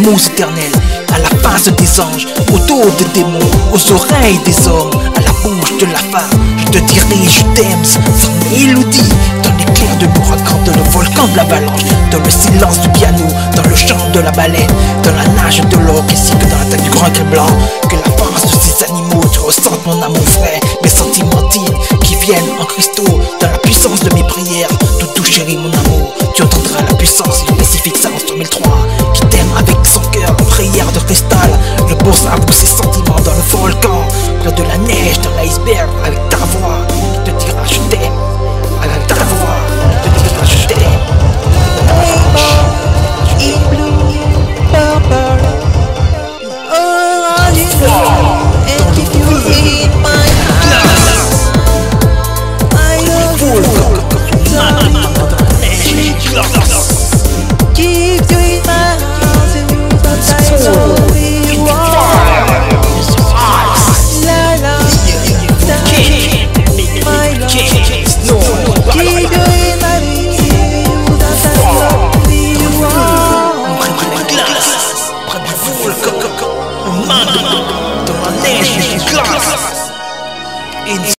mots éternels, à la face des anges, au dos des démons, aux oreilles des hommes, à la bouche de la femme. Je te dirai je t'aime sans mélodie, dans l'éclair de l'ouragan, dans le volcan de l'avalanche, dans le silence du piano, dans le chant de la baleine, dans la nage de l'orque, ainsi que dans l'attaque du grand cri blanc. Que la force de ces animaux, tu ressentes mon amour frais, mes sentiments dignes qui viennent en cristaux, dans la puissance de mes prières. Tout chéri mon amour, tu entendras la puissance du Pacifique Sound 3003 qui t'aime avec son cœur en prière de cristal. Je pense à vous ces sentiments dans le volcan, près de la neige, dans l'iceberg, avec ta